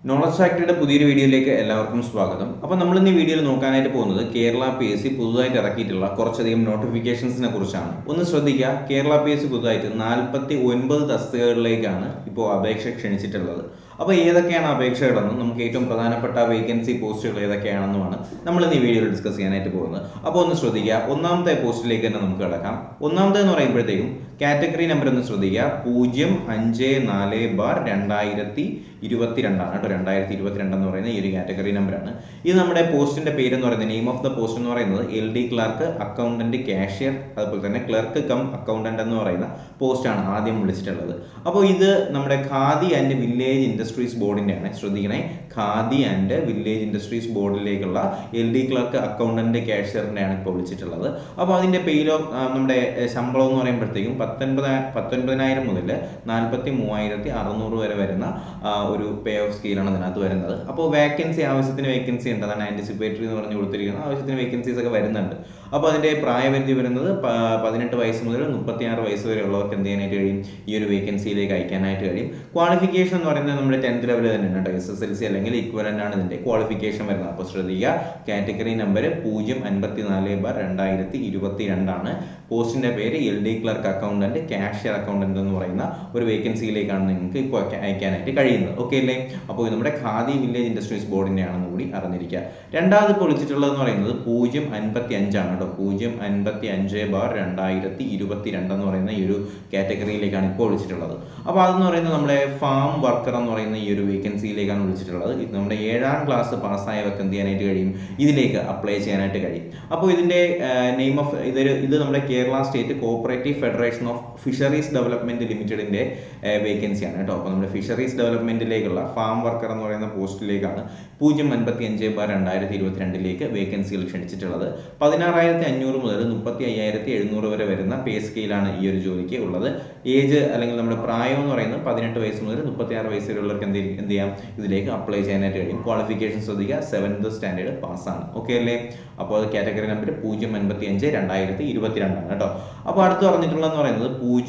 Knowledge ഫാക്ടറിയുടെ പുതിയൊരു വീഡിയോയിലേക്ക് എല്ലാവർക്കും സ്വാഗതം. അപ്പോൾ നമ്മൾ ഇന്ന് ഈ വീഡിയോയിൽ നോക്കാനായിട്ട് പോകുന്നത് കേരള PSC പുതുതായിട്ട് ഇറക്കിയിട്ടുള്ള കുറച്ചധികം നോട്ടിഫിക്കേഷൻസിനെ കുറിച്ചാണ്. ഒന്ന് ശ്രദ്ധിക്കുക, കേരള PSC പുതുതായിട്ട് 49 തസ്തികകളിലേക്കാണ് ഇപ്പോൾ അപേക്ഷ ക്ഷണിച്ചിട്ടുള്ളത്. അപ്പോൾ ഏതൊക്കെയാണ് അപേക്ഷകളെന്നും നമുക്ക് ഏറ്റവും പ്രധാനപ്പെട്ട വേക്കൻസി പോസ്റ്റുകൾ ഏതൊക്കെയാണെന്നുമാണ് നമ്മൾ ഇന്ന് ഈ വീഡിയോയിൽ ഡിസ്കസ് ചെയ്യാനായിട്ട് പോകുന്നത്. അപ്പോൾ ഒന്ന് ശ്രദ്ധിക്കുക, ഒന്നാമത്തെ പോസ്റ്റിലേക്ക് തന്നെ നമുക്ക് കിടക്കാം. ഒന്നാമത്തെ എന്ന് പറയുമ്പോഴത്തേക്കും കാറ്റഗറി നമ്പർ ഒന്ന് ശ്രദ്ധിക്കുക, 054/2022 ആണ് കേട്ടോ. 2022 എന്ന് പറയുന്ന ഈ ഒരു കാറ്റഗറി നമ്പറാണ്. ഇത് നമ്മുടെ പോസ്റ്റിന്റെ പേര് എന്ന് പറയുന്നത്, നെയിം ഓഫ് ദ പോസ്റ്റ് എന്ന് പറയുന്നത് LD ക്ലർക്ക്, അക്കൗണ്ടന്റ്, കാഷ്യർ, അതുപോലെ തന്നെ ക്ലർക്ക് കം അക്കൗണ്ടന്റ് എന്ന് പറയുന്ന പോസ്റ്റാണ് ആദ്യം വിളിച്ചിട്ടുള്ളത്. അപ്പോൾ ഇത് നമ്മുടെ ഖാദി ആൻഡ് വില്ലേജ് ഇൻഡസ്ട്രീസ് ബോർഡിന്റെ ആണ്. ശ്രദ്ധിക്കണേ, ഖാദി ആൻഡ് വില്ലേജ് ഇൻഡസ്ട്രീസ് ബോർഡിലേക്കുള്ള LD ക്ലർക്ക്, അക്കൗണ്ടന്റ്, കാഷ്യറിന്റെ ആണ് ഇപ്പോൾ വിളിച്ചിട്ടുള്ളത്. അപ്പോൾ അതിന്റെ പേയിലോ നമ്മുടെ ശമ്പളം എന്ന് പറയുമ്പോഴത്തേക്കും 19,000 മുതൽ 43,600 വരെ വരുന്ന ഒരു പേ ഓഫ് സ്കെയിലാണ് അതിനകത്ത് വരുന്നത്. അപ്പോൾ വേക്കൻസി, ആവശ്യത്തിന് വേക്കൻസി ഉണ്ട്, അതാണ് ആന്റിസിപ്പേറ്ററി എന്ന് പറഞ്ഞു കൊടുത്തിരിക്കുന്നത്. ആവശ്യത്തിന് വേക്കൻസീസ് ഒക്കെ വരുന്നുണ്ട്. അപ്പോൾ അതിന്റെ പ്രായപരിധി വരുന്നത് 18 വയസ്സ് മുതൽ 36 വയസ്സ് വരെ ഉള്ളവർക്ക് എന്ത് ചെയ്യാനായിട്ട് കഴിയും, ഈ ഒരു വേക്കൻസിയിലേക്ക് അയക്കാനായിട്ട് കഴിയും. ക്വാളിഫിക്കേഷൻ എന്ന് പറയുന്നത് നമ്മുടെ 10th ലെവൽ തന്നെയാണ് കേട്ടോ. SSLC അല്ലെങ്കിൽ ഇക്വലന്റ് ആണ് ഇതിന്റെ ക്വാളിഫിക്കേഷൻ വരുന്നത്. അപ്പോൾ ശ്രദ്ധിക്കുക, കാറ്റഗറി നമ്പർ 054/2022 ആണ്. പോസ്റ്റിന്റെ പേര് LD clerk, accountant, cashier accountant എന്ന് പറയുന്ന ഒരു വേക്കൻസിയിലേക്കാണ് നിങ്ങൾക്ക് ഇപ്പോൾ അയക്കാനായിട്ട് കഴിയുന്നത്. ഓക്കെ അല്ലേ? അപ്പോൾ നമ്മുടെ ഖാദി വില്ലേജ് ഇൻഡസ്ട്രീസ് ബോർഡിന്റെ ആണെന്ന് കൂടി അറിഞ്ഞിരിക്കുക. രണ്ടാമത് ഇപ്പോൾ വിളിച്ചിട്ടുള്ളതെന്ന് പറയുന്നത് 055 ആണ് കേട്ടോ. 055/2022 എന്ന് പറയുന്ന ഈ ഒരു കാറ്റഗറിയിലേക്കാണ് ഇപ്പോൾ വിളിച്ചിട്ടുള്ളത്. അപ്പോൾ അതെന്ന് പറയുന്നത് നമ്മുടെ ഫാം വർക്കർ എന്ന് പറയുന്ന ഈ ഒരു വേക്കൻസിയിലേക്കാണ് വിളിച്ചിട്ടുള്ളത്. ഇത് നമ്മുടെ 7ാം ക്ലാസ് പാസ്സായവർക്ക് എന്ത് ചെയ്യാനായിട്ട് കഴിയും, ഇതിലേക്ക് അപ്ലൈ ചെയ്യാനായിട്ട് കഴിയും. അപ്പോൾ ഇതിന്റെ നെയിം ഓഫ് ഇത് നമ്മുടെ Kerala state cooperative federation of fisheries development ലിമിറ്റഡിന്റെ വേക്കൻസിയാണ് കേട്ടോ. അപ്പോൾ നമ്മുടെ ഫിഷറീസ് ഡെവലപ്മെന്റിലേക്കുള്ള ഫാം വർക്കർ എന്ന് പറയുന്ന പോസ്റ്റിലേക്കാണ് 055/2022 വേക്കൻസികൾ ക്ഷണിച്ചിട്ടുള്ളത്. 16,500 മുതൽ 35,700 വരെ വരുന്ന പേ സ്കെയിലാണ് ഈ ഒരു ജോലിക്ക് ഉള്ളത്. ഏജ് അല്ലെങ്കിൽ നമ്മുടെ പ്രായം എന്ന് പറയുന്നത് 18 വയസ്സ് മുതൽ 36 വയസ്സ് വരെയുള്ളവർക്ക് എന്ത് ചെയ്യാം, ഇതിലേക്ക് അപ്ലൈ ചെയ്യാനായിട്ട് കഴിയും. ക്വാളിഫിക്കേഷൻ ശ്രദ്ധിക്കുക, 7th സ്റ്റാൻഡേർഡ് പാസ്സാണ്. ഓക്കെ അല്ലേ? അപ്പോൾ അത് കാറ്റഗറി നമ്പർ 055/2022 ആണ് കേട്ടോ. അപ്പോൾ അടുത്ത് പറഞ്ഞിട്ടുള്ളതെന്ന് പറയുന്നത്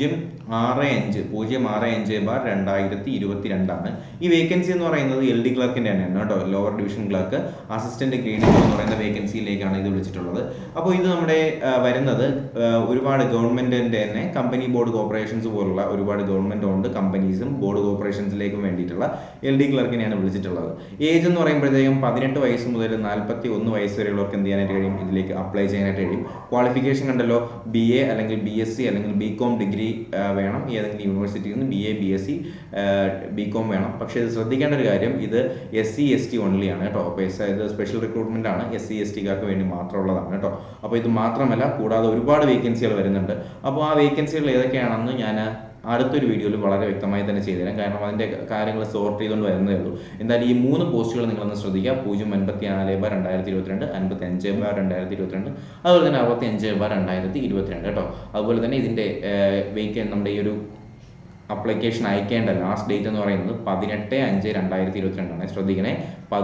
065/2022 ആണ്. ഈ വേക്കൻസി എന്ന് പറയുന്നത് LD ക്ലർക്കിന്റെ തന്നെയാണ് കേട്ടോ. Lower division clerk, assistant grade എന്ന് പറയുന്ന വേക്കൻസിയിലേക്കാണ് ഇത് വിളിച്ചിട്ടുള്ളത്. അപ്പോൾ ഇത് നമ്മുടെ വരുന്നത് ഒരുപാട് ഗവൺമെന്റിന്റെ തന്നെ കമ്പനി ബോർഡ് കോർപ്പറേഷൻസ് പോലുള്ള ഒരുപാട് ഗവൺമെന്റ് ഓൺഡ് കമ്പനീസും ബോർഡ് കോർപ്പറേഷൻസിലേക്കും വേണ്ടിയിട്ടുള്ള LD ക്ലർക്കിനെയാണ് വിളിച്ചിട്ടുള്ളത്. ഏജ് എന്ന് പറയുമ്പോഴത്തേക്കും 18 വയസ്സ് മുതൽ 41 വയസ്സ് വരെയുള്ളവർക്ക് എന്ത് ചെയ്യാനായിട്ട് കഴിയും, ഇതിലേക്ക് അപ്ലൈ ചെയ്യാനായിട്ട് കഴിയും. ക്വാളിഫിക്കേഷൻ കണ്ടല്ലോ, BA അല്ലെങ്കിൽ BSc അല്ലെങ്കിൽ BCom ഡിഗ്രി വേണം. ഏതെങ്കിലും യൂണിവേഴ്സിറ്റിയിൽ നിന്ന് BA BSc BCom വേണം. പക്ഷേ ഇത് ശ്രദ്ധിക്കേണ്ട ഒരു കാര്യം, ഇത് SC ST ഓൺലി ആണ് കേട്ടോ. അപ്പോൾ ഇത് സ്പെഷ്യൽ റിക്രൂട്ട്മെന്റ് ആണ്, SC STക്കാർക്ക് വേണ്ടി മാത്രമുള്ളതാണ് കേട്ടോ. അപ്പോൾ ഇത് മാത്രമല്ല, കൂടാതെ ഒരുപാട് വേക്കൻസികൾ വരുന്നുണ്ട്. അപ്പോൾ ആ വേക്കൻസികൾ ഏതൊക്കെയാണെന്ന് ഞാൻ അടുത്തൊരു വീഡിയോയിൽ വളരെ വ്യക്തമായി തന്നെ ചെയ്തുതരാം. കാരണം അതിൻ്റെ കാര്യങ്ങൾ സോർട്ട് ചെയ്തുകൊണ്ട് വരുന്നതേ ഉള്ളൂ. എന്തായാലും ഈ 3 പോസ്റ്റുകൾ നിങ്ങളൊന്ന് ശ്രദ്ധിക്കുക. 054/2022, 55/2022, അതുപോലെ തന്നെ 65/2022 കേട്ടോ. അതുപോലെ തന്നെ ഇതിൻ്റെ നമ്മുടെ ഈ ഒരു അപ്ലിക്കേഷൻ അയക്കേണ്ട ലാസ്റ്റ് ഡേറ്റ് എന്ന് പറയുന്നത് 18/5/2022 ആണ്. ശ്രദ്ധിക്കണേ,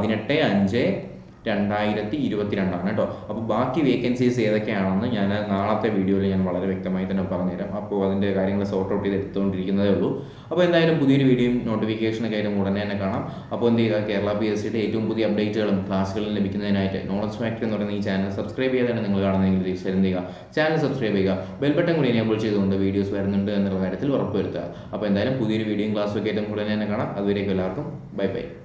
18/5/2022 ആണ് കേട്ടോ. അപ്പോൾ ബാക്കി വേക്കൻസീസ് ഏതൊക്കെയാണെന്ന് ഞാൻ നാളത്തെ വീഡിയോയിൽ ഞാൻ വളരെ വ്യക്തമായി തന്നെ പറഞ്ഞുതരാം. അപ്പോൾ അതിൻ്റെ കാര്യങ്ങൾ സോർട്ട് ഔട്ട് ചെയ്ത് എടുത്തുകൊണ്ടിരിക്കുന്നതേ ഉള്ളൂ. അപ്പോൾ എന്തായാലും പുതിയൊരു വീഡിയോയും നോട്ടിഫിക്കേഷനൊക്കെ ആയിട്ട് ഉടനെ തന്നെ കാണാം. അപ്പോൾ എന്ത് ചെയ്യുക, കേരള PSCയുടെ ഏറ്റവും പുതിയ അപ്ഡേറ്റുകളും ക്ലാസ്സുകളും ലഭിക്കുന്നതിനായിട്ട് നോളജ് ഫാക്ടറി എന്ന് പറയുന്ന ഈ ചാനൽ സബ്സ്ക്രൈബ് ചെയ്താണ് നിങ്ങൾ കാണുന്നതെങ്കിൽ തീർച്ചയായും എന്ത് ചെയ്യുക, ചാനൽ സബ്സ്ക്രൈബ് ചെയ്യുക, ബെൽ ബട്ടൺ കൂടി എനേബിൾ ചെയ്തുകൊണ്ട് വീഡിയോസ് വരുന്നുണ്ട് എന്നുള്ള കാര്യത്തിൽ ഉറപ്പുവരുത്തുക. അപ്പോൾ എന്തായാലും പുതിയൊരു വീഡിയോയും ക്ലാസ്സും ഒക്കെ ആയിട്ട് ഉടനെ തന്നെ കാണാം. അതുവരേക്കും എല്ലാവർക്കും ബൈ ബൈ.